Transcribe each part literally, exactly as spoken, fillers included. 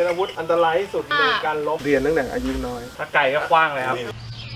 เป็นอาวุธอันตรายที่สุดในการลบเรียนตั้งแต่อายุน้อยถ้าไก่ก็กว้างเลยครับ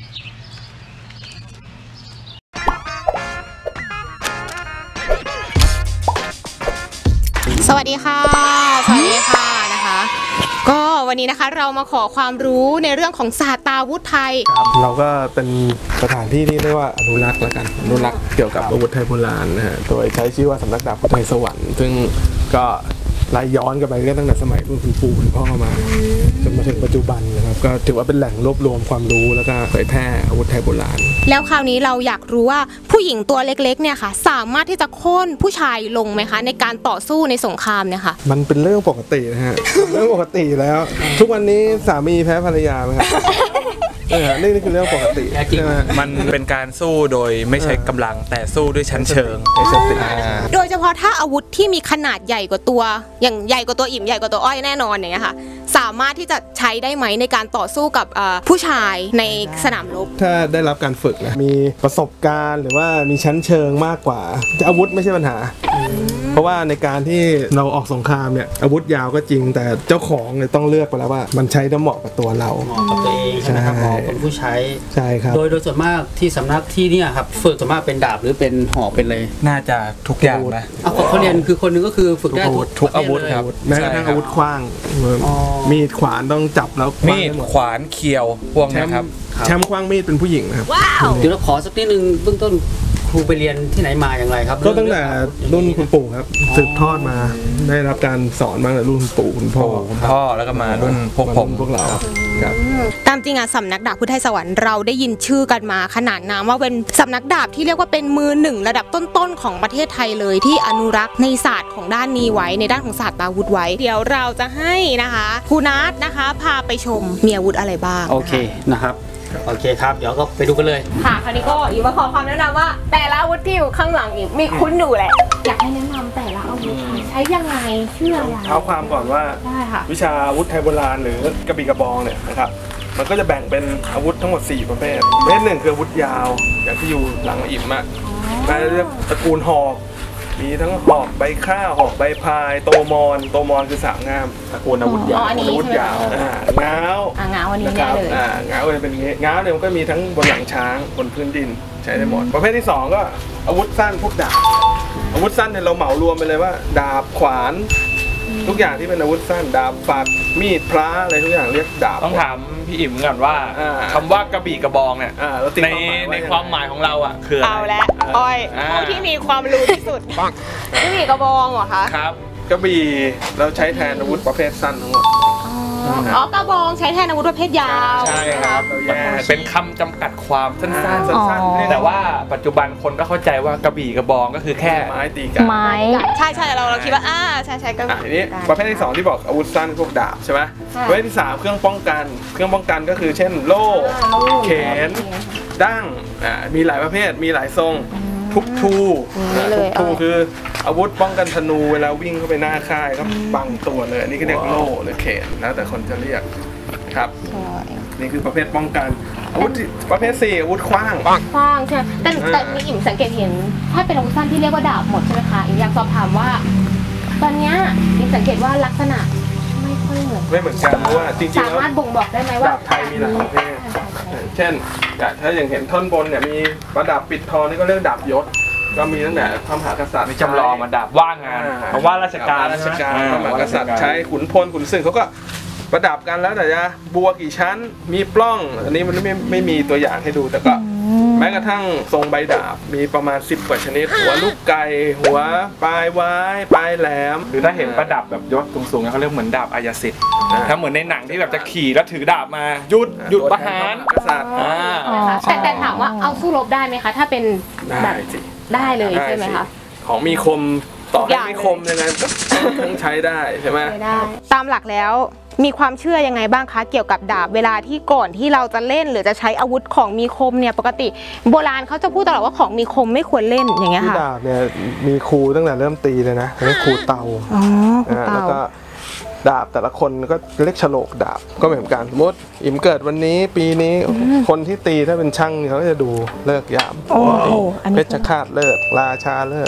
สวัสดีค่ะสวัสดีค่ะนะคะก็วันนี้นะคะเรามาขอความรู้ในเรื่องของศาสตราวุธไทยเราก็เป็นสถานที่ที่เรียกว่าอนุรักษ์แล้วกันอนุรักษ์เกี่ยวกับอาวุธไทยโบราณนะฮะโดยใช้ชื่อว่าสำนักดาบพุทธไทยสวรรค์ซึ่งก็ไล่ย้อนกันไปก็ตั้งแต่สมัยรุ่นคุณปู่คุณพ่อมาจนมาถึงปัจจุบันนะครับก็ถือว่าเป็นแหล่งรวบรวมความรู้แล้วก็เผยแพร่อาวุธไทยโบราณแล้วคราวนี้เราอยากรู้ว่าผู้หญิงตัวเล็กๆเนี่ยค่ะสามารถที่จะโค่นผู้ชายลงไหมคะในการต่อสู้ในสงครามเนี่ยค่ะมันเป็นเรื่องปกตินะฮะเรื่องปกติแล้วทุกวันนี้สามีแพ้ภรรยาไหมครับเออนี่นี่คือเรื่องปกติมันเป็นการสู้โดยไม่ใช้กำลังแต่สู้ด้วยชั้นเชิงสติโดยเฉพาะถ้าอาวุธที่มีขนาดใหญ่กว่าตัวอย่างใหญ่กว่าตัวอิ่มใหญ่กว่าตัวอ้อยแน่นอนอย่างเงี้ยค่ะสามารถที่จะใช้ได้ไหมในการต่อสู้กับผู้ชายในสนามรบถ้าได้รับการฝึกนะมีประสบการณ์หรือว่ามีชั้นเชิงมากกว่าอาวุธไม่ใช่ปัญหาเพราะว่าในการที่เราออกสงครามเนี่ยอาวุธยาวก็จริงแต่เจ้าของเนี่ยต้องเลือกไปแล้วว่ามันใช้ได้เหมาะกับตัวเราเหมาะกับตัวเองใช่ไหมครับเหมาะกับผู้ใช้ใช่ครับโดยโดยส่วนมากที่สำนักที่เนี่ยครับฝึกส่วนมากเป็นดาบหรือเป็นหอกเป็นเลยน่าจะทุกอย่างนะเอาเขาเรียนคือคนนึงก็คือฝึกได้ทุกอาวุธครับแม้กระทั่งอาวุธขว้างมีดขวานต้องจับแล้วมีดขวานเขียวพวกนี้ครับแชมป์ขว้างมีดเป็นผู้หญิงนะครับเดี๋ยวเราขอสักนิดนึงเบื้องต้นครูไปเรียนที่ไหนมาอย่างไรครับก็ตั้งแต่รุ่นคุณปู่ครับสืบทอดมาได้รับการสอนมาตั้งแต่รุ่นคุณปู่คุณพ่อคุณพ่อแล้วก็มารุ่นพวกผมพวกเราครับตามจริงอะสำนักดาบพุทธไทยสวรรค์เราได้ยินชื่อกันมาขนาดน้ำว่าเป็นสำนักดาบที่เรียกว่าเป็นมือหนึ่งระดับต้นๆของประเทศไทยเลยที่อนุรักษ์ในศาสตร์ของด้านนี้ไว้ในด้านของศาสตราวุธไว้เดี๋ยวเราจะให้นะคะครูนัทนะคะพาไปชมมีอาวุธอะไรบ้างโอเคนะครับโอเคครับเดี๋ยวก็ไปดูกันเลยค่ะคราวนี้ก็อีกมาขอความแนะนำว่าแต่ละอาวุธที่อยู่ข้างหลังอีกมีคุ้นอยู่แหละอยากให้แนะนำแต่ละอาวุธใช้ยังไงชื่ออะไรเอาความก่อนว่าวิชาอาวุธไทยโบราณหรือกระบี่กระบองเนี่ยนะครับมันก็จะแบ่งเป็นอาวุธทั้งหมดสี่ประเภทประเภทหนึ่งคืออาวุธยาวอย่างที่อยู่หลังอิ่มอ่ะนั่นเรียกตระกูลหอกมีทั้งหอกใบข้าวหอกใบพายโตมอนโตมอนคือสามงามตระกูลอาวุธยาวอาวุธยาวง้าวง้าวอันนี้นะครับง้าวเลยเป็นงี้ง้าวเนี่ยมันก็มีทั้งบนหลังช้างบนพื้นดินใช้ได้หมดประเภทที่สองก็อาวุธสั้นพวกดาบอาวุธสั้นเนี่ยเราเหมารวมไปเลยว่าดาบขวานทุกอย่างที่เป็นอาวุธสั้นดาบฝักมีดพระอะไรทุกอย่างเรียกดาบต้องถามพี่อิ่มก่อนว่าคำว่ากระบี่กระบองเนี่ยในในความหมายของเราอ่ะคือเอาแล้วอ้อยผู้ที่มีความรู้ที่สุดกระบี่กระบองเหรอคะครับกระบี่เราใช้แทนอาวุธประเภทสั้นทั้งหมดอ๋อกระบองใช้แทนอาวุธประเภทยาวใช่ครับเป็นคำจำกัดความสั้นๆแต่ว่าปัจจุบันคนก็เข้าใจว่ากระบี่กระบองก็คือแค่ไม้ตีกันไม้ใช่ใช่เราเราคิดว่าอ่าใช่ใช่กระบี่ทีนี้ประเภทที่สองที่บอกอาวุธสั้นพวกดาบใช่ไหมประเภทที่สามเครื่องป้องกันเครื่องป้องกันก็คือเช่นโล่เขนดั้งอ่ามีหลายประเภทมีหลายทรงทุกทูทุกทูคืออาวุธป้องกันธนูเวลาวิ่งเข้าไปหน้าค่ายก็บังตัวเลยอันนี้ก็เรียกโล่หรือเขนแล้วแต่คนจะเรียกครับนี่คือประเภทป้องกันอาวุธประเภทสี่อาวุธขว้างขว้างใช่แต่แต่มีอิ่มสังเกตเห็นถ้าเป็นอาวุธสั้นที่เรียกว่าดาบหมดใช่ไหมคะอิ่มอยากสอบถามว่าตอนนี้อิ่มสังเกตว่าลักษณะไม่ค่อยเหมือนไม่เหมือนกันเพราะว่าจริงๆสามารถบ่งบอกได้ไหมว่าดาบไทยมีหลายประเภทเช่นถ้าอย่างเห็นท่อนบนเนี่ยมีประดับปิดทองนี่ก็เรียกดาบยศก็มีตั้งแต่พระมหากษัตริย์จำลองมาดาบว่างงานเพราะว่าราชการราชการพระมหากษัตริย์ใช้ขุนพลขุนศึกเขาก็ประดับกันแล้วแต่จะบัวกี่ชั้นมีปล้องอันนี้มันไม่ไม่มีตัวอย่างให้ดูแต่ก็แม้กระทั่งทรงใบดาบมีประมาณสิบกว่าชนิดหัวลูกไก่หัวปลายไว้ปลายแหลมหรือถ้าเห็นประดับแบบยศสูงๆเขาเรียกเหมือนดาบอายสิทธิ์ถ้าเหมือนในหนังที่แบบจะขี่แล้วถือดาบมาหยุดหยุดประหารกษัตริย์แต่แต่ถามว่าเอาสู้รบได้ไหมคะถ้าเป็นได้สิได้เลยใช่ไหมคะของมีคมต่อให้ไม่คมยังไงก็ต้องใช้ได้ใช่ไหมตามหลักแล้วมีความเชื่อยังไงบ้างคะเกี่ยวกับดาบเวลาที่ก่อนที่เราจะเล่นหรือจะใช้อาวุธของมีคมเนี่ยปกติโบราณเขาจะพูดตลอดว่าของมีคมไม่ควรเล่นอย่างเงี้ยค่ะดาบเนี่ยมีครูตั้งแต่เริ่มตีเลยนะเรียกครูเตาอ๋อครูเตาแล้วก็ดาบแต่ละคนก็เรียกฉลกดาบก็เหมือนกันสมมติอิ่มเกิดวันนี้ปีนี้คนที่ตีถ้าเป็นช่างเขาจะดูเลิกยามเพชรฆาตเลิกราชาเลิก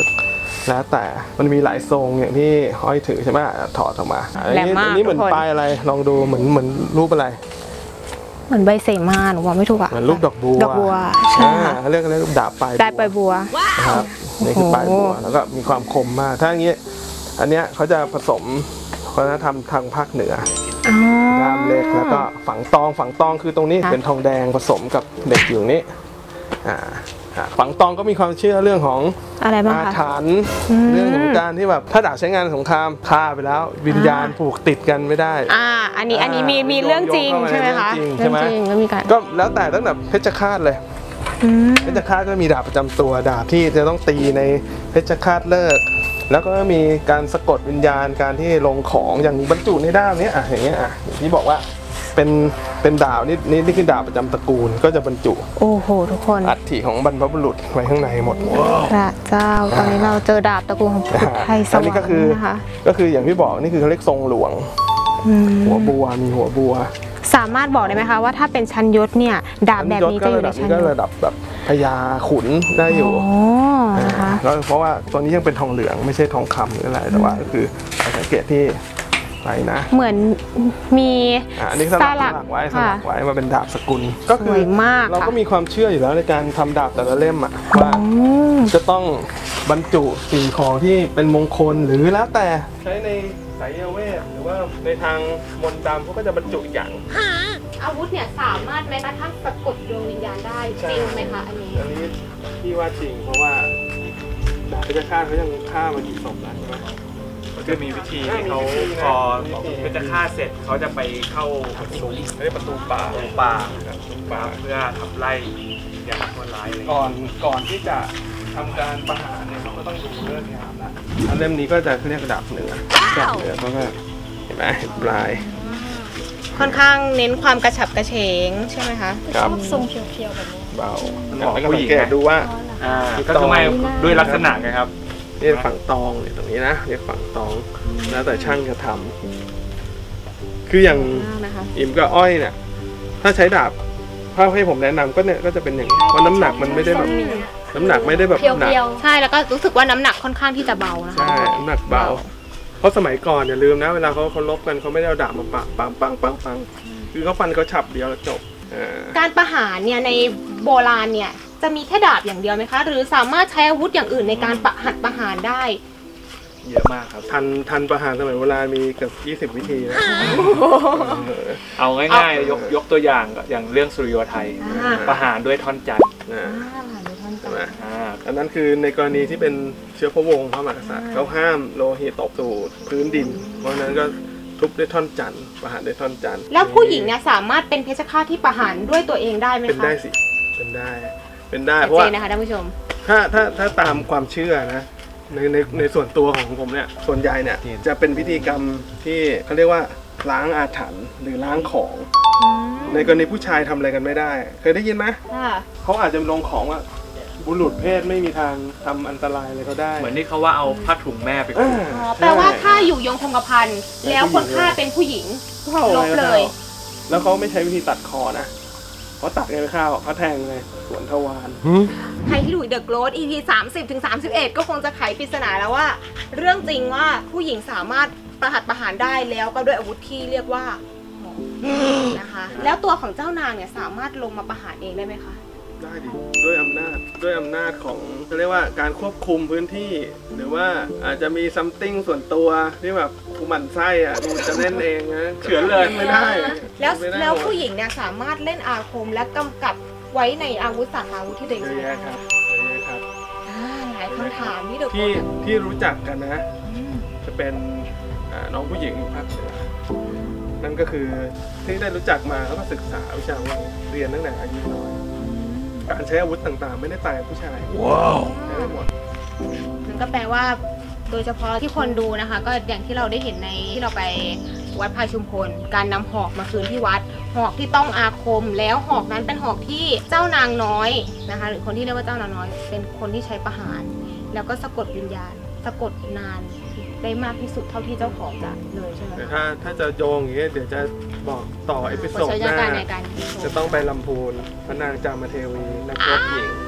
แล้วแต่มันมีหลายทรงอย่างที่ห้อยถือใช่ไหมถอดออกมาอันนี้อันนี้เหมือนปลายอะไรลองดูเหมือนเหมือนรูปอะไรเหมือนใบเสมาหนูว่าไม่ถูกอะเหมือนรูปดอกบัวดอกบัวใช่ค่ะเขาเรียกเรียกรูปดาบปลายได้ปลายบัวนะครับนี่คือปลายบัวแล้วก็มีความคมมากถ้าอย่างนี้อันเนี้ยเขาจะผสมวัฒนธรรมทางภาคเหนือด้ามเล็กแล้วก็ฝังตองฝังตองคือตรงนี้เป็นทองแดงผสมกับเหล็กอยู่นี้อ่าฝังตองก็มีความเชื่อเรื่องของอะไรบ้างคะอาถรรพ์เรื่องของการที่แบบถ้าดาบใช้งานสงครามฆ่าไปแล้ววิญญาณผูกติดกันไม่ได้อ่าอันนี้อันนี้มีมีเรื่องจริงใช่ไหมคะใช่ไหมก็มีการก็แล้วแต่ตั้งแต่เพชฌฆาตเลยเพชฌฆาตก็มีดาบประจำตัวดาบที่จะต้องตีในเพชฌฆาตเลิกแล้วก็มีการสะกดวิญญาณการที่ลงของอย่างบรรจุในด้ามนี้อ่ะอย่างเงี้ยอ่ะอย่างที่บอกว่าเป็นเป็นดาบนี่นี่นี่คือดาบประจำตระกูลก็จะบรรจุโอ้โหทุกคนอัฐิของบรรพบุรุษไว้ข้างในหมดพระเจ้าตอนนี้เราเจอดาบตระกูลของพุทธไทยสวรรค์นะคะก็คืออย่างที่บอกนี่คือเขาเรียกทรงหลวงหัวบัวมีหัวบัวสามารถบอกได้ไหมคะว่าถ้าเป็นชั้นยศเนี่ยดาบแบบนี้จะอยู่ในชั้นยศก็ระดับแบบพญาขุนได้อยู่นะคะแล้วเพราะว่าตอนนี้ยังเป็นทองเหลืองไม่ใช่ทองคำหรืออะไรแต่ว่าก็คือสังเกตที่ไปนะเหมือนมีอันนี้สลักไว้สลักไว้มาเป็นดาบสกุลก็คือเราก็มีความเชื่ออยู่แล้วในการทำดาบแต่ละเล่มอ่ะว่าจะต้องบรรจุสิ่งของที่เป็นมงคลหรือแล้วแต่ใช้ในสายเวทหรือว่าในทางมนต์ดำเขาก็จะบรรจุอย่างอาวุธเนี่ยสามารถแม้กระทั่งสะกดดวงวิญญาณได้จริงไหมคะอันนี้อันนี้พี่ว่าจริงเพราะว่าดาบเพชฌฆาตเขายังฆ่ามากี่ศพแล้วใช่ไหมก็มีวิธีที่เขาพอเป็นจะฆ่าเสร็จเขาจะไปเข้าประตูเรียกประตูป่าป่าป่าเพื่อขับไล่อย่างชั่วร้ายเลยก่อนก่อนที่จะทำการประหารเนี่ยเขาก็ต้องดูเรื่องงามนะอันเล่มนี้ก็จะเรียกดาบเหนือดาบเหนือเขาก็เห็นไหมเห็นปลายค่อนข้างเน้นความกระฉับกระเฉงใช่ไหมคะครับทรงเพียวๆแบบนี้เบาแล้วก็สังเกตดูว่าก็ทำไมด้วยลักษณะไงครับเรียกฝั่งตองเนี่ยตรงนี้นะเรียกฝั่งตองแล้วแต่ช่างจะทำคืออย่างอิมกับอ้อยเนี่ยถ้าใช้ดาบถ้าให้ผมแนะนำก็เนี่ยก็จะเป็นอย่างนี้เพราะน้ำหนักมันไม่ได้แบบน้ำหนักไม่ได้แบบหนักใช่แล้วก็รู้สึกว่าน้ำหนักค่อนข้างที่จะเบานะคะใช่น้ำหนักเบาเพราะสมัยก่อนอย่าลืมนะเวลาเขาเขาลบกันเขาไม่ได้เอาดาบมาปังปังปังปังปังคือเขาฟันเขาฉับเดียวแล้วจบการประหารเนี่ยในโบราณเนี่ยจะมีแค่ดาบอย่างเดียวไหมคะหรือสามารถใช้อาวุธอย่างอื่นในการประหัตประหารได้เยอะมากครับทันทันประหารสมัยโบราณมีเกือบยี่สิบวิธีนะเอาง่ายๆยกยกตัวอย่างอย่างเรื่องสุริโยไทยประหารด้วยท่อนจันทร์ใช่ไหมอันนั้นคือในกรณีที่เป็นเชื้อพระวงศ์พระมหากษัตริย์เขาห้ามโลหิตตกสู่พื้นดินเพราะนั้นก็ทุบด้วยท่อนจันทร์ประหารด้วยท่อนจันทร์แล้วผู้หญิงเนี่ยสามารถเป็นเพชฌฆาตที่ประหารด้วยตัวเองได้ไหมคะเป็นได้สิเป็นได้เป็นได้เพราะว่านะคะท่านผู้ชมถ้าถ้าถ้าตามความเชื่อนะในในในส่วนตัวของผมเนี่ยส่วนใหญ่เนี่ยจะเป็นพิธีกรรมที่เขาเรียกว่าล้างอาถรรพ์หรือล้างของในกรณีผู้ชายทำอะไรกันไม่ได้เคยได้ยินไหมเขาอาจจะลงของว่าบุรุษเพศไม่มีทางทำอันตรายอะไรก็ได้เหมือนที่เขาว่าเอาผ้าถุงแม่ไปคลุมแปลว่าถ้าอยู่ยงคงกระพันแล้วคนฆ่าเป็นผู้หญิงลบเลยแล้วเขาไม่ใช้วิธีตัดคอนะเขาตัดไงไปข้าวเขาแทงเลยสวนทวารใครที่ดูเดอะโกรธ อี พี สามสิบถึงสามสิบเอ็ดก็คงจะไขปริศนาแล้วว่าเรื่องจริงว่าผู้หญิงสามารถประหัตประหารได้แล้วก็ด้วยอาวุธที่เรียกว่าหอกนะคะแล้วตัวของเจ้านางเนี่ยสามารถลงมาประหารเองได้ไหมคะได้ดิด้วยอำนาจด้วยอำนาจของเขาเรียกว่าการควบคุมพื้นที่หรือว่าอาจจะมีซัมติงส่วนตัวที่แบบผู้หมั่นไส้อ่ะดูจะเล่นเองนะเฉือนเลยไม่ได้แล้วแล้วผู้หญิงเนี่ยสามารถเล่นอาคมและกำกับไว้ในอาวุธศาสตร์อาวุธที่เด็กใช้ครับครับหลายคำถามที่เด็กที่ที่รู้จักกันนะจะเป็นน้องผู้หญิงภาคเหนือนั่นก็คือที่ได้รู้จักมาแล้วก็ศึกษาวิชาเรียนตั้งแต่อายุน้อยการใช้อาวุธต่างๆไม่ได้ต่างกับผู้ชายว้าวใช้ได้หมดนั่นก็แปลว่าโดยเฉพาะที่คนดูนะคะก็อย่างที่เราได้เห็นในที่เราไปวัดพายชุมพลการนำหอกมาคืนที่วัดหอกที่ต้องอาคมแล้วหอกนั้นเป็นหอกที่เจ้านางน้อยนะคะหรือคนที่เรียกว่าเจ้านางน้อยเป็นคนที่ใช้ประหารแล้วก็สะกดวิญญาณสะกดนานได้มากที่สุดเท่าที่เจ้าของจะเลยใช่ไหมแต่ถ้าถ้าจะโยงอย่างเงี้ยเดี๋ยวจะบอกต่อเอพิโซดหน้าจะต้องไปลำพูนพระนางจามเทวีนักรบหญิง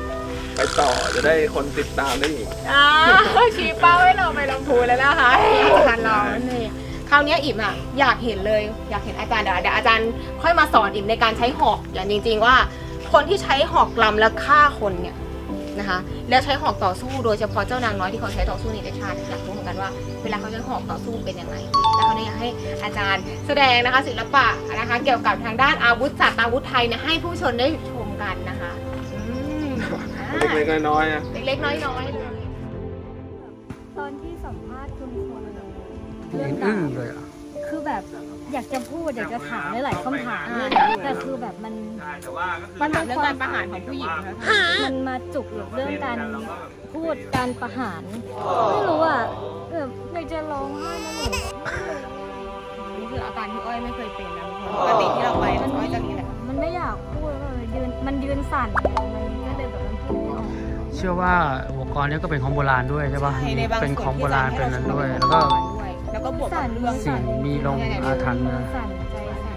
ไปต่อจะได้คนติดตามได้อีกอ่าชี้เป้าให้เราไปลำพูนแล้วนะคะอาจารย์เราเนี่ยคราวนี้อิ่มอ่ะอยากเห็นเลยอยากเห็นอาจารย์เดี๋ยวเดี๋ยวอาจารย์ค่อยมาสอนอิ่มในการใช้หอกอย่างจริงๆว่าคนที่ใช้หอกลำแล้วฆ่าคนเนี่ยนะคะแล้วใช้หอกต่อสู้โดยเฉพาะเจ้านางน้อยที่เขาใช้ต่อสู้ในเดชาติอยากรู้เหมือนกันว่าเวลาเขาใช้หอกต่อสู้เป็นยังไงแล้วเขาเนี่ยอยากให้อาจารย์แสดงนะคะศิลปะนะคะเกี่ยวกับทางด้านอาวุธศาสตร์อาวุธไทยเนี่ยให้ผู้ชมได้ชมกันนะคะเล็กๆน้อยๆนะเล็กๆน้อยๆเลยตอนที่สัมภาษณ์คุณครูเรื่เห็องนดาอึ้งบเลยอ่ะคือแบบอยากจะพูดอยากจะถามหลายๆคำถามเลยแต่คือแบบมันใช่แต่ว่าก็คือมันเป็นเรื่องการประหารของผู้หญิงนะคะมันมาจุกอยู่เรื่องการพูดการประหารไม่รู้อ่ะแบบอยากจะร้องไห้นะหนูนี่คืออาการที่อ้อยไม่เคยเป็นนะทุกคนปกติที่เราไปอ้อยจะมีแหละมันไม่อยากพูดเลยยืนมันยืนสั่นมันก็เลยแบบมันพูดไม่ออกเชื่อว่าอุปกรณ์นี้ก็เป็นของโบราณด้วยใช่ปะใช่ในบางเป็นส่วนของโบที่ราณจะเป็นให้นั้นเราด้วยใช้แล้วก็ด้วยแล้วก็บวกกับเรื่องสิ่งมีลงอาถรรพ์นะสั่นใจสั่น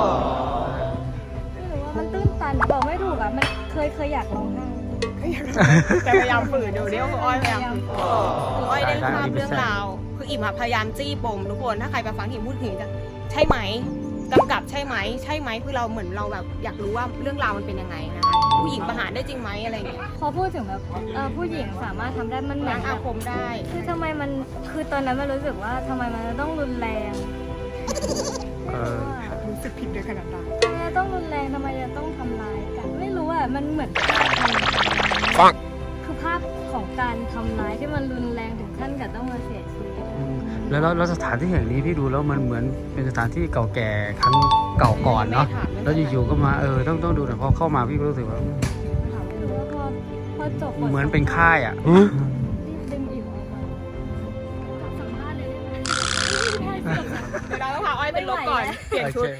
ไม่รู้ว่ามันตื้นตันบอกไม่ถูกอ่ะมันเคยเคยอยากร้องไห้แต่พยายามฝืนอยู่เดี๋ยวคืออ้อยพยายามฝืนคืออ้อยได้ทราบเรื่องราวคืออิ่มอะพยายามจี้ปมทุกคนถ้าใครไปฟังอิ่มพูดถึงจะใช่ไหมกำกับใช่ไหมใช่ไหมคือเราเหมือนเราแบบอยากรู้ว่าเรื่องราวมันเป็นยังไงนะคะผู้หญิงประหารได้จริงไหมอะไรเงี้ยพอพูดถึงแบบเออผู้หญิงสามารถทำได้มันเหมือล้าน งอาคมได้คือทำไมมันคือตอนนั้นมันรู้สึกว่าทำไมมันต้องรุนแรงเออรู้สึกผิดด้วยขนาดนั้นทำไมต้องรุนแรงทำไมจะต้องทำร้ายกันไม่รู้อ่ะมันเหมือนคือภาพของการทำร้ายที่มันรุนแรงถึงขั้นกับต้องมาเสียชีวิตอืมแล้วแล้วแล้วสถานที่แห่งนี้พี่ดูแล้วมันเหมือนเป็นสถานที่เก่าแก่ครั้งเก่าก่อนเนาะแล้วอยู่ๆก็มาเออต้องต้องดูหน่อยพอเข้ามาพี่ก็รู้สึกว่าไม่รู้ว่าพอพอจบเหมือนเป็นค่ายอ่ะรีบดึงอิ่มออกมาสัมภาษณ์เลยได้ไหมเดี๋ยวเราต้องพาอ้อยไปลบก่อนเปลี่ยนชุด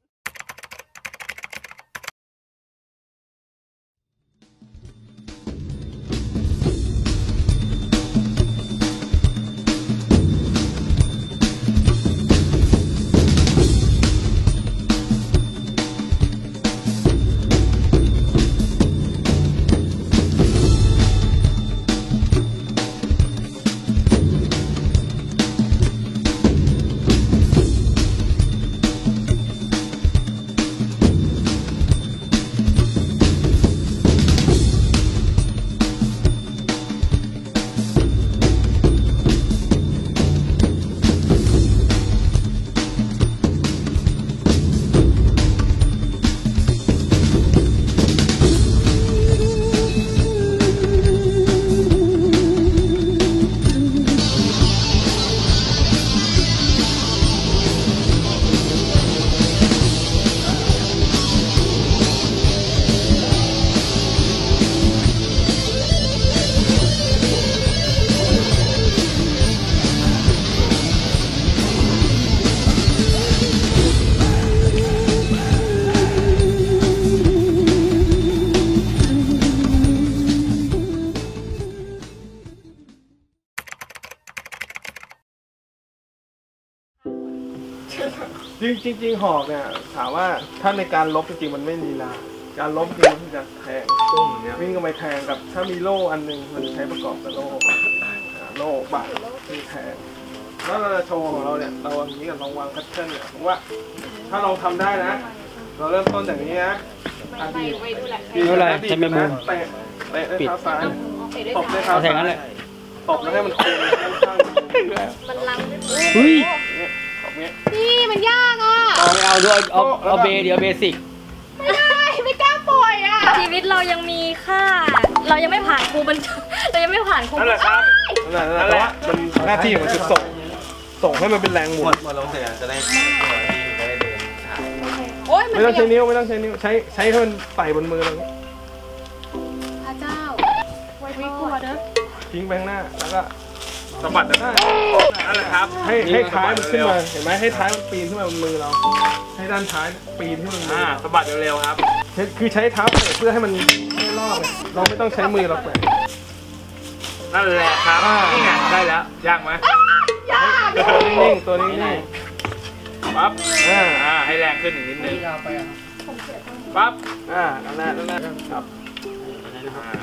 จริงจริงๆหอกเนี่ยถามว่าถ้าในการลบจริงๆมันไม่มีลาการลบจริงมันจะแทงวิ่งก็ไปแทงกับถ้ามีโล่อันนึงมันใช้ประกอบกับโล่โล่บาดที่แทงแล้วเราจะโชว์ของเราเนี่ยเราอย่างนี้กับลองวางแพทเทิร์นเนี่ยผมว่าถ้าลองทำได้นะเราเริ่มต้นอย่างนี้นะอดีตเตะเตะด้วยเท้าซ้ายตบด้วยเท้าซ้ายตบแล้วให้มันโค้งข้างๆมันลังเฮ้ยนี่มันยากอ่ะเอาไม่เอาด้วยเอาเอาเบเดี๋ยวเบสิกไม่ได้ไม่กล้าปล่อยอ่ะชีวิตเรายังมีค่าเรายังไม่ผ่านครูมันเรายังไม่ผ่านครูนั่นแหละครับนั่นแหละแต่ว่ามันหน้าที่มันคือส่งส่งให้มันเป็นแรงหมุนมาลงเสร็จจะได้ที่จะได้เดินโอ๊ยไม่ต้องใช้นิ้วไม่ต้องใช้นิ้วใช้ใช้ให้มันไต่บนมือเราพระเจ้าไว้ไม่กลัวเด้อทิ้งไปข้างหน้าแล้วก็สะบัดได้นั่นแหละครับให้ให้ท้ายมันขึ้นมาเห็นไหมให้ท้ายมันปีนขึ้นมาบนมือเราให้ด้านท้ายปีนขึ้นมาบนมือสะบัดเร็วๆครับคือใช้เท้าเตะเพื่อให้มันไม่รอบเราไม่ต้องใช้มือเราแตะนั่นแหละครับนี่ไงได้แล้วยากไหมยากตัวนิ่งๆตัวนิ่งๆปั๊บอ่าอ่าให้แรงขึ้นอีกนิดนึงปั๊บอ่านั่นแหละนั่นแหละครับโอ้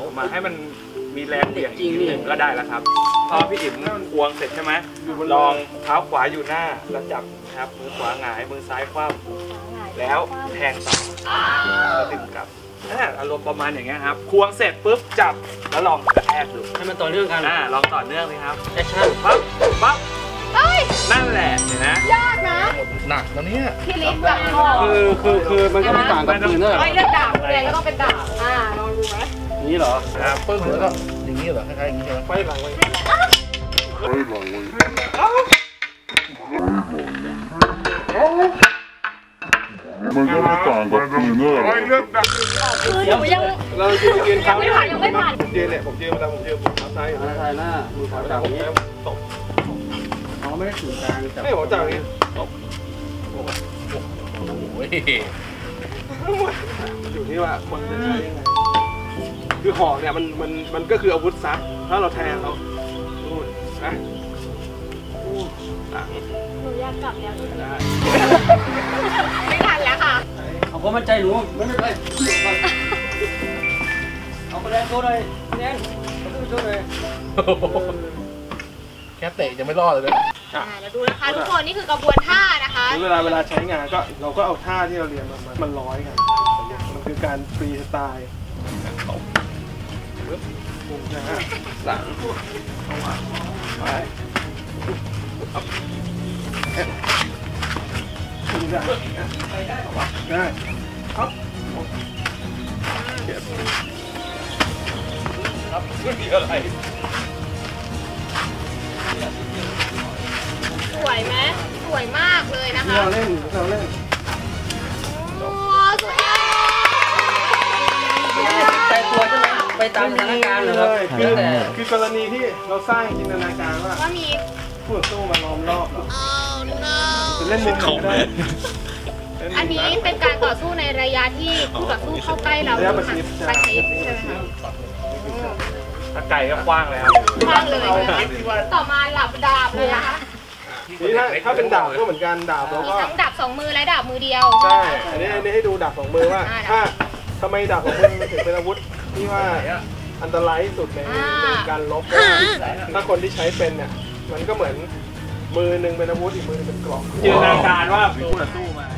มาให้มันมีแรงเหวี่ยงอีกนิดหนึ่งก็ได้แล้วครับพอพี่อิ๋มควงเสร็จใช่ไหมลองเท้าขวาอยู่หน้าแล้วจับครับมือขวาหงายมือซ้ายคว่ำแล้วแทงต่อแล้วดึงกลับอารมณ์ประมาณอย่างเงี้ยครับควงเสร็จปุ๊บจับแล้วลองกระแทกดูให้มันต่อเนื่องกันอ่าลองต่อเนื่องเลยครับแอคชั่นปั๊บปั๊บนั่นแหละเห็นนะยากนะหนักแล้วเนี่ยพี่ลิฟต์กับพ่อคือคือคือมันก็ไม่ต่างกับปืนเลยไม่เลือกดาบแดงก็ต้องเป็นดาบอ่าลองดูไหมนี่เหรอครับปึ้งแล้วก็อย่างนี้เหรอคล้ายๆอย่างนี้ใช่ไหมไฟหลังไว้ไฟหลังไว้มันก็ไม่ต่างกับปืนเลยเลือกดักคือหนูยังเรายืนยืนยังไม่ผ่านยังไม่ผ่านผมยืนเนี่ยผมยืนเวลาผมยืนผมเท้าซ้ายอยู่ถ่ายหน้ามือขวาจับอย่างนี้ตบเขาไม่ได้ถึงกลางจับไม่ผมจับอย่างนี้ตบอยู่ที่ว่าคนจะใช้ยังไงคือหอกเนี่ยมันมันมันก็คืออาวุธซับถ้าเราแทงเขานู่นนะหลังหนูอยากกลับแล้วได้ไม่ทันแล้วค่ะเอาความมั่นใจหนูไม่ไม่เป็นเอาคะแนนโชว์หน่อยคะแนนเอาขึ้นโชว์หน่อยแค่เตะยังไม่รอดเลยนะอ่าเดี๋ยวดูนะคะทุกคนนี่คือกระบวนท่านะคะเวลาเวลาใช้งานก็เราก็เอาท่าที่เราเรียนมามันร้อยกันมันคือการฟรีสไตล์ตบปึ๊บมุมนะฮะหลังไปได้ได้ครับครับไม่มีอะไรสวยไหมสวยมากเลยนะคะเราเล่นเราเล่นโอ้สวยใจตัวใช่ไหมไปตามสถานการณ์เลยคือคือกรณีที่เราสร้างจินตนาการว่าว่ามีผู้ต่อสู้มาล้อมรอบเราจะเล่นมุมไหนก็ได้อันนี้เป็นการต่อสู้ในระยะที่คู่ต่อสู้เข้าใกล้เราระยะประชิดประชิดใช่ไหมคะถ้าไก่ก็กว้างแล้วกว้างเลยต่อมาหลับดาบเลยนะคะนี่ถ้าถ้าเป็นดาบก็เหมือนกันดาบเราก็ทั้งดาบสองมือและดาบมือเดียวใช่อันนี้อันนี้ให้ดูดาบสองมือว่าถ้าทำไมดาบสองมือถึงเป็นอาวุธที่ว่าอันตรายที่สุดในการลบถ้าคนที่ใช้เป็นเนี่ยมันก็เหมือนมือหนึ่งเป็นอาวุธอีกมือเป็นกรอกจินตนาการว่าคู่ต่อสู้มา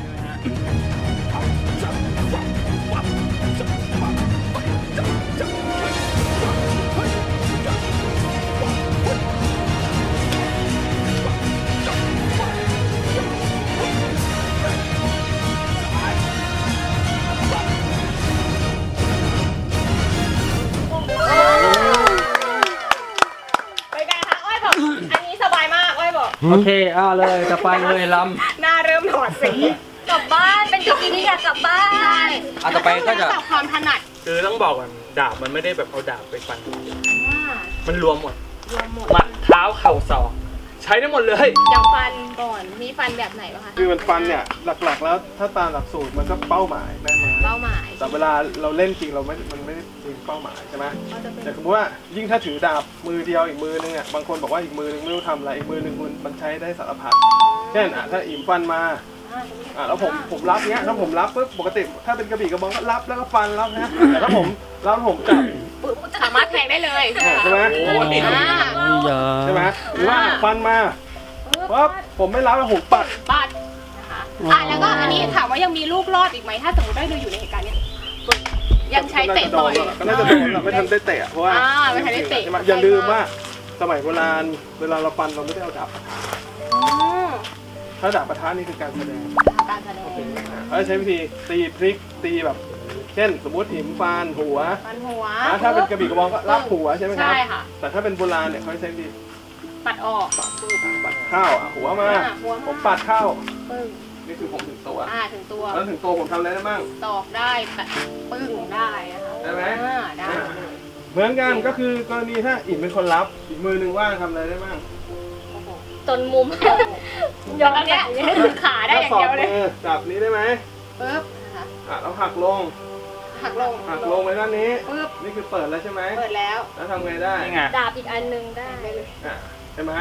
โอเคอ่าเลยจะไปเลยลำหน้าเริ่มถอดสีกลับบ้านเป็นจริงๆที่อยากกลับบ้านอ่ะต่อไปก็จะความถนัดคือต้องบอกก่อนดาบมันไม่ได้แบบเอาดาบไปฟันมันรวมหมดหมัดเท้าเข่าศอกใช้ได้หมดเลยอย่างฟันก่อนมีฟันแบบไหนบ้างคะคือมันฟันเนี่ยหลักๆแล้วถ้าตามหลักสูตรมันก็เป้าหมายแม่นไหมเป้าหมายแต่เวลาเราเล่นจริงเราไม่มันไม่ได้ยิงเป้าหมายใช่ไหมแต่สมมติว่ายิ่งถ้าถือดาบมือเดียวอีกมือนึงอ่ะบางคนบอกว่าอีกมือนึงไม่รู้ทำอะไรอีกมือนึงมันใช้ได้สารพัดเช่นอ่ะถ้าอิ่มฟันมาอ่ะแล้วผมผมรับเนี้ยถ้าผมรับปุ๊บปกติถ้าเป็นกระบี่กระบองก็รับแล้วก็ฟันรับนะแต่ถ้าผมรับผมจับสามารถแทงได้เลยใช่ไหมใช่ไหมหรือว่าฟันมาปั๊บผมไม่รับแล้วผมปัดปัดนะคะอ่ะแล้วก็อันนี้ถามว่ายังมีลูกรอดอีกไหมถ้าสมมติได้ดูอยู่ในเหตุการณ์นี้ยังใช้เตะต่อยก็น่าจะโดนไม่ทันได้เตะเพราะว่าไม่ทันได้เตะอย่าลืมว่าสมัยโบราณเวลาเราฟันเราไม่ได้เอาดาบปะทะถ้าดาบปะทะนี่คือการแสดงการแสดงเขาใช้วิธีตีพลิกตีแบบเช่นสมมติหิมฟันหัวฟันหัวถ้าเป็นกระบี่กระบองก็รับหัวใช่ไหมครับใช่ค่ะแต่ถ้าเป็นโบราณเนี่ยเขาใช้วิธีปัดออกปัดเข้าหัวมาผมปัดเข้าปึ้งนี่คือผมถึงตัวอ่าถึงตัวแล้วถึงตัวผมทำอะไรได้บ้างตอกได้ปึ้งได้นะคะได้ไหมได้เหมือนกันก็คือกรณีถ้าอิ่มเป็นคนรับอีกมือหนึ่งว่างทำอะไรได้บ้างจนมุมยกเนี้ยถึงขาได้อย่างเดียวเลยจับนี้ได้ไหมปึ๊บนะคะอ่ะแล้วหักลงหักลงหักลงไปด้านนี้ปึ๊บนี่คือเปิดแล้วใช่ไหมเปิดแล้วแล้วทำไงได้ดาบอีกอันนึงได้อ่ะใช่ไหม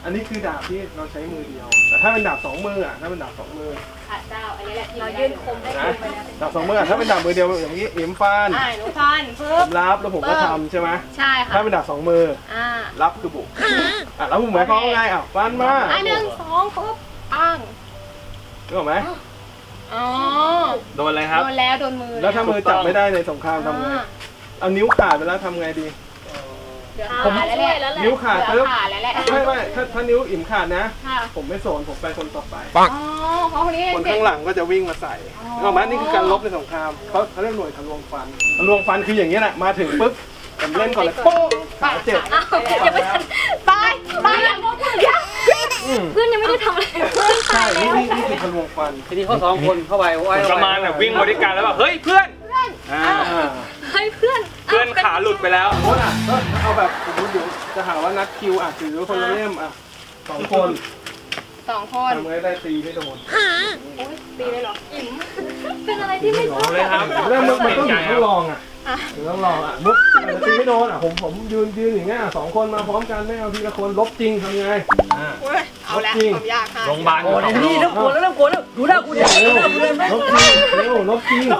อันนี้คือดาบที่เราใช้มือเดียวแต่ถ้าเป็นดาบสองมืออ่ะถ้าเป็นดาบสองมือค่ะเจ้าอันนี้แหละที่เรายื่นคมได้นะคมไปแล้วดาบสองมืออ่ะถ้าเป็นดาบมือเดียวอย่างนี้อิ่มฟันอ่าหนูฟันผปึ๊บมรับแล้วผมก็ทำใช่ไหมใช่ค่ะถ้าเป็นดาบสองมืออ่ารับคือบุกอ่ะแล้วผมหมายความว่าไงอ่ะฟันมาอ่ะหนึ่งสองปึ๊บปังรู้ไหมอ๋อโดนอะไรครับโดนแล้วโดนมือแล้วถ้ามือจับไม่ได้ในสงครามทำไงอ่าเอานิ้วขาดไปแล้วทำไงดีเดี๋ยวผมขาดแล้วแหละแล้วแหละนิ้วขาดเดี๋แล้ยว วขาดแล้วแหละไม่ไม่ถ้าถ้านิ้วอิ่มขาดนะค่ะผมไม่สนผมไปคนต่อไปอ๋อเพราะคนนี้คนเจ็บข้างหลังก็จะวิ่งมาใส่เข้ามานี่คือการลบในสงครามเขาเขาเรียกหน่วยทะลวงฟันทะลวงฟันคืออย่างนี้แหละมาถึงปุ๊บผมเล่นก่อนเลยโป๊ะขาเจ็บอ้าวอย่าไปทันตายตายอย่างพวกคุณเนี่ยอืมเพื่อนยังไม่ได้ทำอะไรเพื่อนตาใช่ยนี่แล้วนี่นี่คือทะลวงฟันทีนี้เขาสองคนเข้าไปโอ้ยประมาณแบบวิ่งมาด้วยกันแล้วแบบเฮ้ยเพื่อนอ่าให้เพื่อนเพื่อนขาหลุดไปแล้วโค้ดอ่ะก็เอาแบบสมมติเดี๋ยวจะหาว่านัดคิวอ่ะถือคนละเล่มอ่ะสองคนสองคนทำไงได้ตีไม่โดนโอ้ยตีเลยเหรอเป็นอะไรที่ไม่ชอบเลยครับเริ่มมันมันต้องถึงต้องลองอ่ะถึงต้องลองอ่ะมุกอาจจะตีไม่โดนอ่ะผมผมยืนยืนอย่างเงี้ยสองคนมาพร้อมกันไม่เอาทีละคนลบจริงทำไงอ่าเว้ยเอาละจริงผมอยากค่ะโรงพยาบาลโอ้ยนี่เริ่มกลัวแล้วเริ่มกลัวแล้วดูหน้ากูเดี๋ยวเร็วหน้ากูเดินไหมลบจริงเร็วลบจริง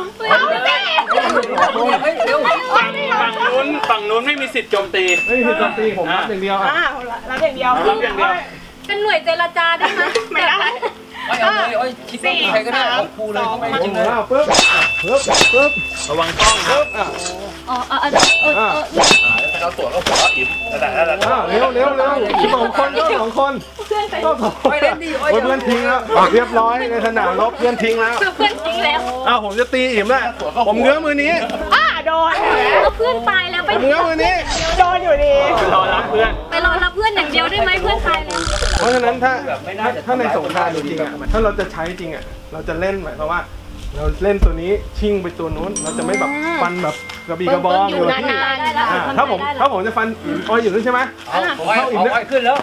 เร็วฝั่งฝั่งนู้นฝั่งนู้นไม่มีสิทธิ์โจมตีไม่มีโจมตีผมรับอย่างเดียวอ่ะอ่ารับอย่างเดียวรับอย่างเดียวเป็นหน่วยเจรจาได้ไหมไม่ได้ไม่เอาเลยโอ้ยคิดว่าใครก็ได้ของครูเลยเขาไม่ผจริมงเลยว่าปึ๊บปึ๊บปึ๊บระวังกล้องครับปึ๊บอ่ะอ๋อเออเออเออเออถ้าเขาตรวจก็หัวอิ่มระดับระดับอ่ะเร็วเร็วเร็วสองคนก็สองคนก็สองคนไปเล่นดิโอ้ยโอ้ยเพื่อนทิ้งแล้วเรียบร้อยในสนามรบเพื่อนทิ้งแล้วคือเพื่อนทิ้งแล้วอ้าวผมจะตีอิ่มแล้วผมเงื้อมือนี้อ่าโดนแล้วเพื่อนตายแล้วผไปมเงื้อมือนี้โดนอยู่ดีรอรับเพื่อนไปรอรับเพื่อนอย่างเดียวได้ไหมเพื่อนตายแล้วเพราะฉะนั้นถ้าถ้าถ้าในสงครามจริงๆอ่ะถ้าเราจะใช้จริงอ่ะเราจะเล่นหมายความว่า เราเล่นตัวนี้ชิงไปตัวนู้นเราจะไม่แบบฟันแบบกระบี่กระบองอยู่ที่ได้แล้วอ่าถ้าผมถ้าผมจะฟันอิ่มอ้อยอยู่ด้วยใช่ไหมเอาเอาเอาขึ้นแล้ว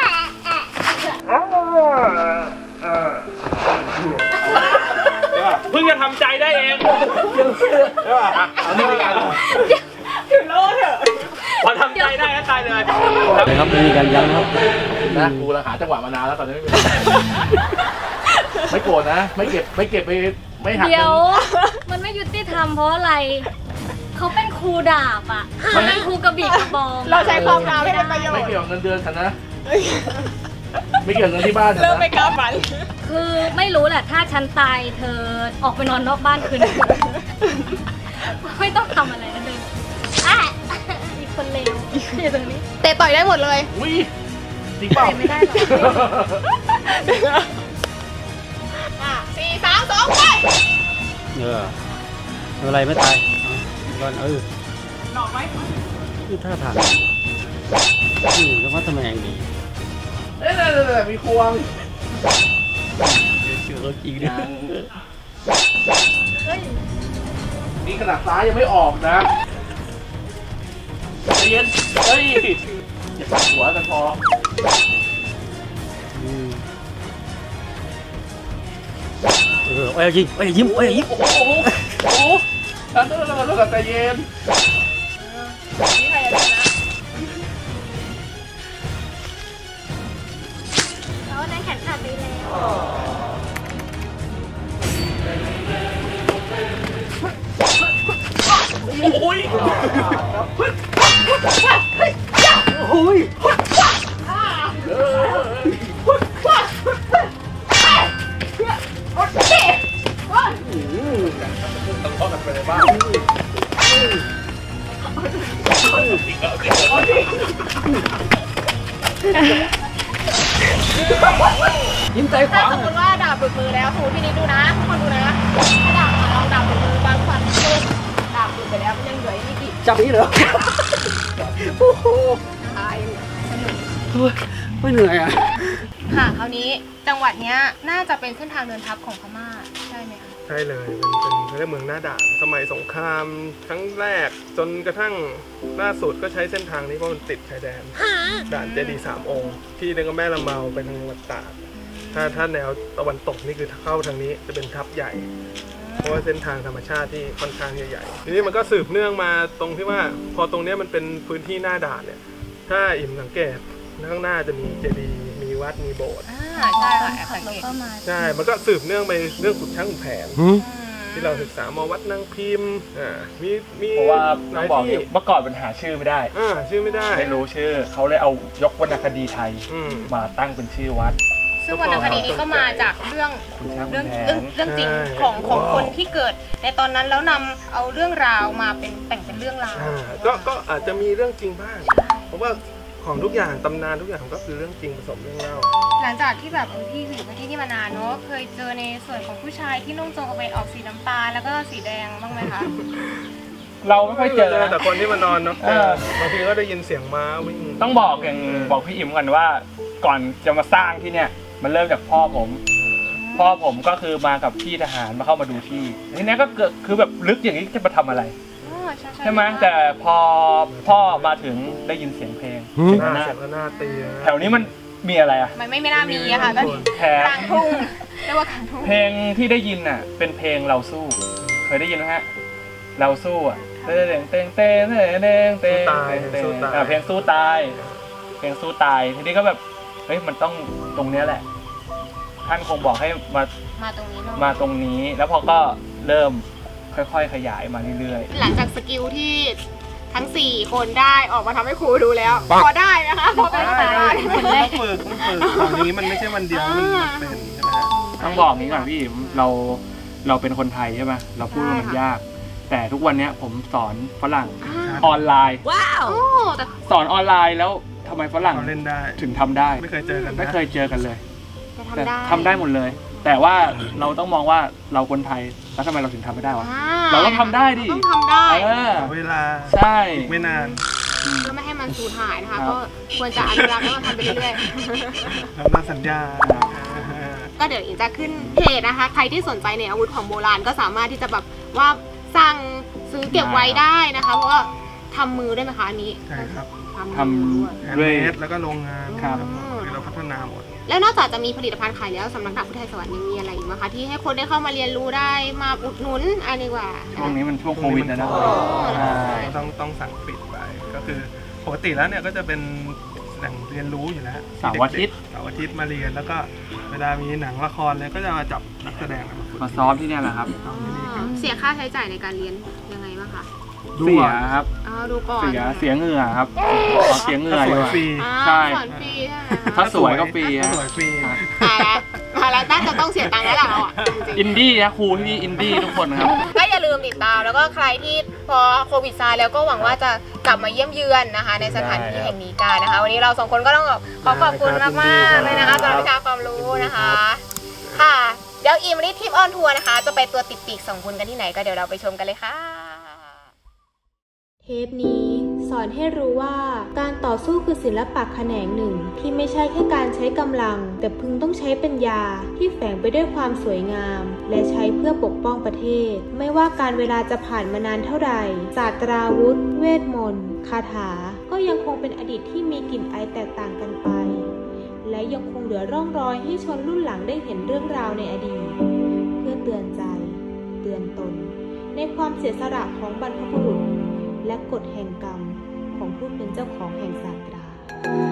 เพิ่งจะทำใจได้เองใช่ป่ะอันนี้เป็นการถึงโลเถอะพอทำใจได้ก็ตายเลยนะครับมีการย้ำครับนะกูเราหาจังหวะมานานแล้วตอนนี้ไม่มี ไม่โกรธนะ ไม่เก็บไม่เก็บไปไม่หักเดี๋เงิยวน มันไม่ยุติธรรมเพราะอะไร เขาเป็นครูดาบอ่ะเขาเป็นครูกระบี่กระบองเราใช้ความงามให้เป็นประโยชไม่น์เกี่ยวกับเงินเดือนฉันนะ ไม่เกี่ยวกับเงินที่บ้านฉันเริ่มนะไม่กล้าฝันคือไม่รู้แหละถ้าฉันตายเธอออกไปนอนนอกบ้านคืนนึงไม่ต้องทำอะไรนะเลยอ่ะอีกคนเลวอยู่ตรงนี้เตะต่อยได้หมดเลยอุ้ยจริงเปล่าเตะไม่ได้หรอกอ่ะสี่สามสองไปเอออะไรไม่ตายก่อนเออหนอกไหมนี่ท่าทางนี่ก็ว่าทำไมอย่างดีเอ๊ะเนี่ยเนี่ยเนี่ยมีควงเชื่อจริงดินี่ขนาดซ้ายยังไม่ออกนะใจเย็นเฮ้ยอย่าปัดหัวกันพอเออโอ้ยยิงโอ้ยยิ้มโอ้ยยิ้มโอ้โหโอ้โหอันนั้นเราเราใจเย็นนี่ใครจะชนะแล้วในแขนขาดไปแล้วโอ้ยยิ้มใจขวาถ้าสมมติว่าดาบหลุดมือแล้วสมมติพี่นิดดูนะทุกคนดูนะถ้าดาบมาเราดาบหลุดมือบางฟันปึ๊บดาบหลุดไปแล้วมันยังเหลืออีกกี่จับนี้เหรอตายอยู่ไม่เหนื่อยอ่ะค่ะคราวนี้จังหวัดเนี้ยน่าจะเป็นเส้นทางเดินทัพของพม่าใช่ไหมคะใช่เลยเป็นเป็นเขาเรียกเมืองหน้าด่านสมัยสงครามครั้งแรกจนกระทั่งล่าสุดก็ใช้เส้นทางนี้เพราะมันติดชายแดนด่านเจดีย์สามองค์ที่เดินกับแม่ละเมาไปทางจังหวัดตากถ้าถ้าแนวตะวันตกนี่คือเข้าทางนี้จะเป็นทัพใหญ่ เพราะว่าเส้นทางธรรมชาติที่ค่อนข้างใหญ่ๆทีนี้มันก็สืบเนื่องมาตรงที่ว่าพอตรงนี้มันเป็นพื้นที่หน้าด่านเนี่ยถ้าอิ่มสังเกตข้างหน้าจะมีเจดีย์มีวัดมีโบสถ์อ่าใช่ค่ะแอบสังเกตใช่มันก็สืบเนื่องไปเรื่องขุนช้างขุนแผนที่เราศึกษามาวัดนางพิมพ์อ่ามีมีเพราะว่าหต้อลาง ยบอกที่เมื่อก่อนมันหาชื่อไม่ได้อ่าชื่อไม่ได้ไม่รู้ชื่อเขาเลยเอายกวรรณคดีไทยอืมมาตั้งเป็นชื่อวัดซึ่งวรรณคดีนี้ก็มาจากเรื่องขุนช้างขุเรื่อน งแผเรื่องนเรื่องจริงใช่ของของคนที่เกิดในตอนนั้นแล้วนำเอาเรื่องราวมาเป็นแต่งเป็นเรื่องราวอ่าก็ก็อาจจะมีเรื่องจริงบ้างเพราะว่าของทุกอย่างตำนานทุกอย่างก็คือเรื่องจริงผสมเรื่องเล่าหลังจากที่แบบเออพี่อยู่ที่นี่มานานเนาะเคยเจอในส่วนของผู้ชายที่นุ่งโจงกระเบนออกสีน้ำตาลแล้วก็สีแดงบ้างไหมคะเราไม่ค่อยเจอนะแต่คนที่มานอนเนาะเออบางทีก็ได้ยินเสียงม้าวิ่งต้องบอกอย่างบอกพี่อิ๋มกันว่าก่อนจะมาสร้างที่เนี่ยมันเริ่มจากพ่อผม พ่อผมก็คือมากับพี่ทหารมาเข้ามาดูที่ทีนี้ก็เกิดคือแบบลึกอย่างนี้จะมาทำอะไรอ๋อใช่ใช่ไหมแต่พอพ่อมาถึงได้ยินเสียงเพลงเสียงหน้าระนาเสีดยงระนาดตีนะแถวนี้มันมีอะไรอะมันไม่ไม่น่ามีอะค่ะก็แถวกลางทุ่งเรียกว่ากลางทุ่งเพลงที่ได้ยินน่ะเป็นเพลงเราสู้เคยได้ยินไหมฮะเราสู้อ่ะเต้งเต้งเต้งเต้งเต้งเต้งตายเต้งสู้ตายอ่ะเพลงสู้ตายเพลงสู้ตายทีนี้ก็แบบเฮ้ยมันต้องตรงเนี้ยแหละท่านคงบอกให้มามาตรงนี้เนาะมาตรงนี้แล้วพอก็เริ่มค่อยๆขยายมาเรื่อยหลังจากสกิลที่ทั้งสี่คนได้ออกมาทำให้ครูดูแล้วพอได้นะคะพอเป็นได้ได้ได้ต้องฝึกต้องฝึกของนี้มันไม่ใช่วันเดียวมันมันเป็นใช่ไหมฮะๆต้องบอกนี้ก่อนพี่อิ๋มเราเราเป็นคนไทยใช่ไหมเราพูดว่ามันยาก แต่ทุกวันเนี้ยผมสอนฝรั่งออนไลน์โอ้แต่สอนออนไลน์แล้วทำไมฝรั่งเขาเล่นได้ถึงทำได้ไม่เคยเจอกันนะไม่เคยเจอกันเลยจะแต่ทำได้ทำได้หมดเลย แต่ว่าเราต้องมองว่าเราคนไทยแล้วทำไมเราถึงทำไม่ได้วะอ่เราก็ทำได้ดิต้องทำได้เออขอเวลาใช่อีกไม่นานเพื่อไม่ให้มันสูญหายนะคะครับก็ควรจะอนุรักษ์แล้วก็ทำไปเรื่อยทำตามสัญญาๆ ก็เดี๋ยวอิงจะขึ้นเพจนะคะ ใครที่สนใจในอาวุธของโบราณก็สามารถที่จะแบบว่าสั่งซื้อเก็บไว้ได้นะคะ เพราะว่าทำมือได้ไหมคะอันนี้ใช่ครับทำด้วยแฮนด์ด้วยเมดแล้วก็โรงงานครับคือเราพัฒนาหมดแล้วนอกจากจะมีผลิตภัณฑ์ขายแล้วสำนักดาบพุทธไทยสวรรค์ยังมีอะไรอีกไหมคะที่ให้คนได้เข้ามาเรียนรู้ได้มาอุดหนุนอะไรดีกว่าช่วงนี้มันช่วงโควิดนะนะช่วงนี้มันใช่ต้องต้องสั่งปิดไปก็คือปกติแล้วเนี่ยก็จะเป็นแหล่งเรียนรู้อยู่แล้วเสาร์อาทิตย์เสาร์อาทิตย์มาเรียนแล้วก็เวลามีหนังละครเลยก็จะมาจับนักแสดงมาฝึกมาซ้อมที่เนี่ยแหละครับซ้อมที่นี่กันเสียค่าใช้จ่ายในการเรียนยังไงบ้างคะเสียครับอ๋อดูก่อนเสียเสียเหงื่อครับขอเสียเหงื่อถ้าสดีวยกว่าฟรีอ่าใช่สอนฟรีใช่ไหมถ้าสวยก็ฟรีถ้าฮะสวยฟรีตายแล้วมาแล้วน่าจะต้องเสียตังค์แล้วล่ะเราอ่ะจริงอินดี้นะครูที่นี่อินดี้ทุกคนครับๆก็อย่าลืมติดตามแล้วก็ใครที่พอโควิดซาแล้วก็หวังว่าจะกลับมาเยี่ยมเยือนนะคะ ในสถานที่แห่งนี้กันนะคะ วันนี้เราสองคนก็ต้องขอขอบคุณมากๆเลยนะคะสำหรับวิชาความรู้นะคะ ค่ะเดี๋ยวอีมวันนี้ทริปออนทัวร์นะคะ จะไปตัวติดปีกสองคุณกันที่ไหนก็เดี๋ยวเราไปชมกันเลยค่ะเทปนี้สอนให้รู้ว่าการต่อสู้คือศิลปะแขนงหนึ่งที่ไม่ใช่แค่การใช้กำลังแต่พึงต้องใช้ปัญญาที่แฝงไปด้วยความสวยงามและใช้เพื่อปกป้องประเทศไม่ว่าการเวลาจะผ่านมานานเท่าไหร่ศาสตราวุธเวทมนต์คาถาก็ยังคงเป็นอดีตที่มีกลิ่นอายแตกต่างกันไปและยังคงเหลือร่องรอยให้ชนรุ่นหลังได้เห็นเรื่องราวในอดีตเพื่อเตือนใจเตือนตนในความเสียสละของบรรพบุรุษและกฎแห่งกรรมของผู้เป็นเจ้าของแห่งศาสตรา